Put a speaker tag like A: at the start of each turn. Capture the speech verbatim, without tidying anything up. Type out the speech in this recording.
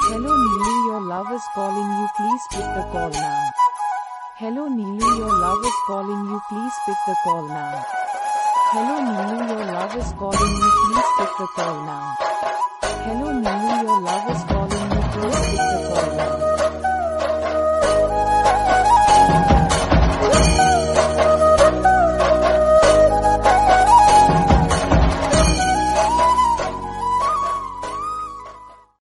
A: Hello Neelu, your love is calling you, please pick the call now. Hello Neelu, your love is calling you, please pick the call now. Hello Neelu, your love is calling you, please pick the call now. Hello Neelu, your love is calling